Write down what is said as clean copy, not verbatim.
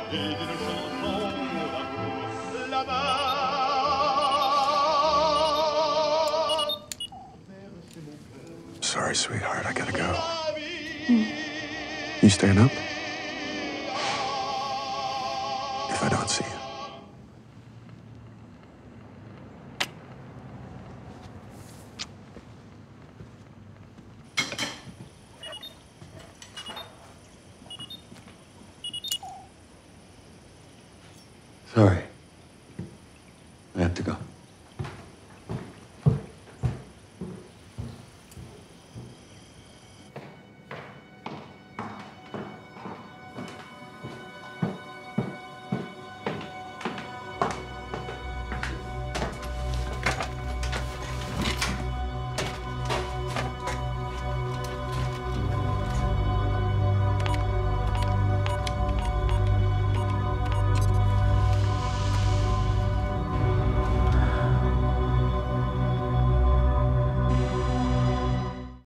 et d'une chanson d'amour là-bas. Sorry, sweetheart, I gotta go. You staying up? If I don't see you. Sorry. I have to go.